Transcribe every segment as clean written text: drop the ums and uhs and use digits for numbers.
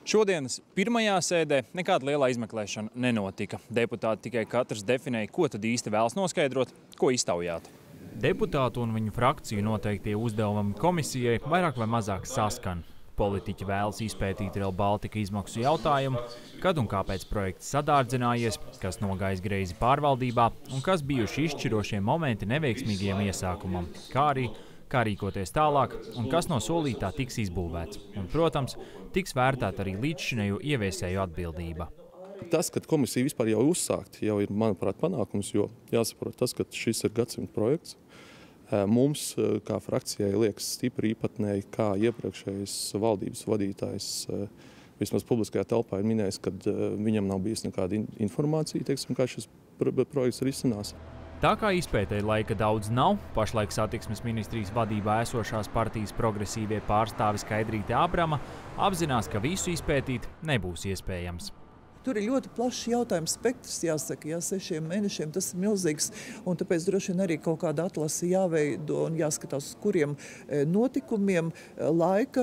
Šodienas pirmajā sēdē nekāda liela izmeklēšana nenotika. Deputāti tikai katrs definēja, ko tad īsti vēlas noskaidrot, ko iztaujāt. Deputātu un viņu frakciju noteiktie uzdevumi komisijai vairāk vai mazāk saskan. Politiķi vēlas izpētīt Rail Baltica izmaksu jautājumu, kad un kāpēc projekts sadārdzinājies, kas nogājis greizi pārvaldībā un kas bijuši izšķirošie momenti neveiksmīgiem iesākumam, kā rīkoties tālāk un kas no solītā tiks izbūvēts. Un, protams, tiks vērtēta arī līdzšinējo ieviesēju atbildība. Tas, ka komisija vispār jau uzsākt, jau ir, manuprāt, panākums, jo jāsaprot tas, ka šis ir gadsimta projekts. Mums, kā frakcijai, liekas stipri īpatnēji, kā iepriekšējais valdības vadītājs vismaz publiskajā telpā ir minējis, ka viņam nav bijis nekāda informācija, teiksim, kā šis projekts risinās. Tā kā izpētēji laika daudz nav, pašlaik satiksmes ministrijas vadībā esošās partijas progresīvie pārstāvi Skaidrīte Ābrama apzinās, ka visu izpētīt nebūs iespējams. Tur ir ļoti plašs jautājums spektrs, jāsaka, 6 mēnešiem tas ir milzīgs, un tāpēc droši vien arī kaut kāda atlase jāveido un jāskatās, uz kuriem notikumiem, laika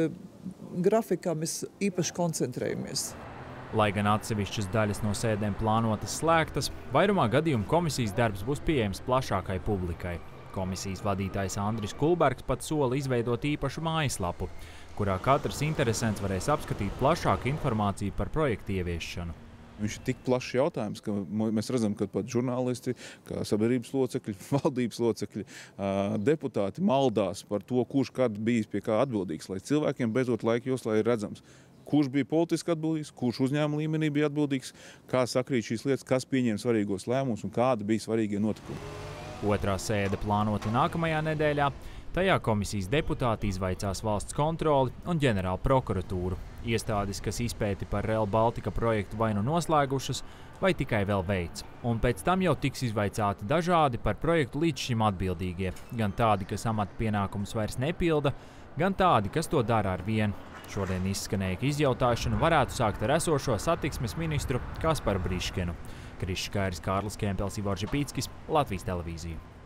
grafikā mēs īpaši koncentrējamies. Lai gan atsevišķas daļas no sēdēm plānotas slēgtas, vairumā gadījumu komisijas darbs būs pieejams plašākai publikai. Komisijas vadītājs Andris Kulbergs pat sola izveidot īpašu mājaslapu, kurā katrs interesents varēs apskatīt plašāku informāciju par projektu ieviešanu. Viņš ir tik plašs jautājums, ka mēs redzam, ka pat žurnālisti, kā sabiedrības locekļi, valdības locekļi, deputāti maldās par to, kurš kad bijis pie kā atbildīgs, lai cilvēkiem beidzot laika joslā ir redzams, kurš bija politiski atbildīgs, kurš uzņēmuma līmenī bija atbildīgs, kā sakrīt šīs lietas, kas pieņem svarīgos lēmumus un kādi bija svarīgie notikumi. Otrā sēde plānota nākamajā nedēļā. Tajā komisijas deputāti izvaicās valsts kontroli un ģenerālu prokuratūru. Iestādes, kas izpēti par Rail Baltica projektu vai nu noslēgušas, vai tikai vēl veic. Un pēc tam jau tiks izvaicāti dažādi par projektu līdz šim atbildīgie. Gan tādi, kas amata pienākumus vairs nepilda, gan tādi, kas to dara ar vienu. Šodien izskanēja, ka izjautāšanu varētu sākt ar esošo satiksmes ministru Kasparu Briškenu. Krišs Kairis, Kārlis Kempels, Ivars Žipīckis, Latvijas televīzija.